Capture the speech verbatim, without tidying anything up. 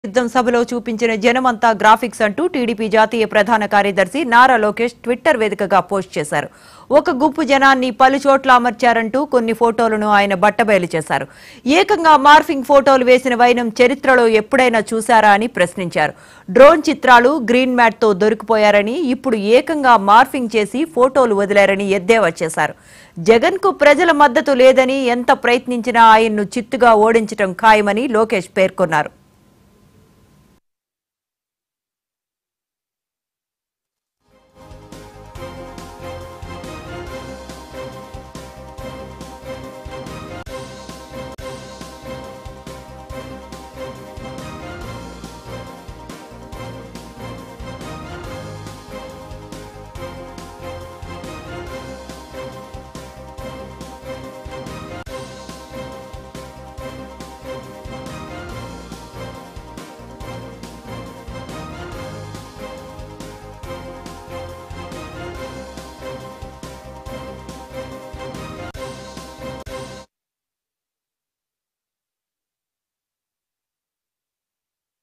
యుద్ధం సభలో చూపించిన జనమంతా గ్రాఫిక్స్ అంటూ టీడీపీ జాతీయ ప్రధాన కార్యదర్శి నారా లోకేష్ ట్విట్టర్ వేదికగా పోస్ట్ చేశారు. ఒక గుంపు జనాన్ని పలు చోట్ల అమర్చారంటూ కొన్ని ఫోటోలను ఆయన బట్టబయలు చేశారు. ఏకంగా మార్ఫింగ్ ఫోటోలు వేసిన వైనం చరిత్రలో ఎప్పుడైనా చూశారా అని ప్రశ్నించారు. డ్రోన్ చిత్రాలు గ్రీన్ మ్యాట్ తో దొరికిపోయారని, ఇప్పుడు ఏకంగా మార్ఫింగ్ చేసి ఫోటోలు వదిలారని ఎద్దేవా చేశారు. జగన్ కు ప్రజల మద్దతు లేదని, ఎంత ప్రయత్నించినా ఆయన్ను చిత్తుగా ఓడించడం ఖాయమని లోకేష్ పేర్కొన్నారు.